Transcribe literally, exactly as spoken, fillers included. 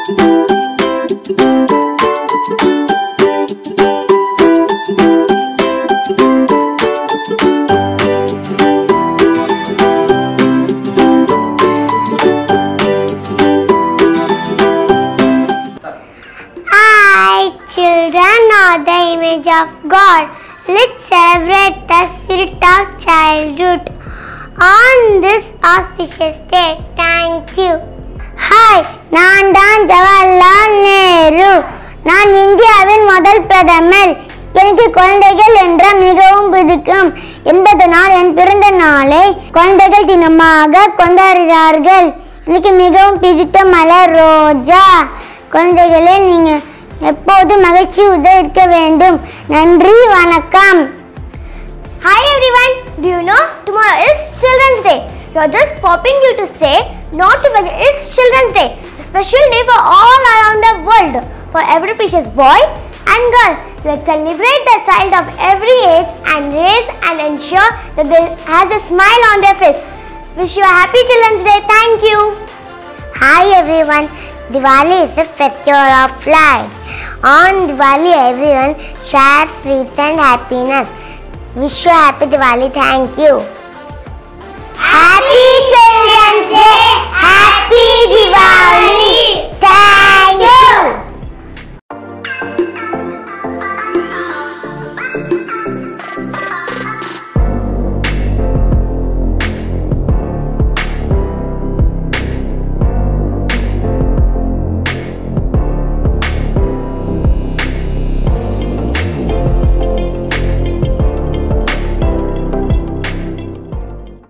Children are the image of God. Let's celebrate the spirit of childhood on this auspicious day. Thank you. Hi, நான் தான் ஜவஹர்லால் நேரு. நான் இந்தியாவின் முதல் பிரதமர். எனக்கு குழந்தைகள் என்ற மிகவும் பிடிக்கும் என்பதனால் என் பிறந்த நாளை குழந்தைகள் தினமாக கொண்டாடுகிறார்கள். எனக்கு மிகவும் பிடித்த மலர் ரோஜா. குழந்தைகளே, நீங்க எப்போதும் மகிழ்ச்சியுடன் இருக்க வேண்டும். நன்றி, வணக்கம். Hi everyone, do you know tomorrow is Children's Day? You are just popping you to say not to forget it's Children's Day, a special day for all around the world, for every precious boy and girl. Let's celebrate the child of every age and raise and ensure that they has a smile on their face. Wish you a happy Children's Day. Thank you. Hi everyone. Diwali is the festival of light. On Diwali, everyone shares sweets and happiness. Wish you a happy Diwali. Thank you. Happy Children's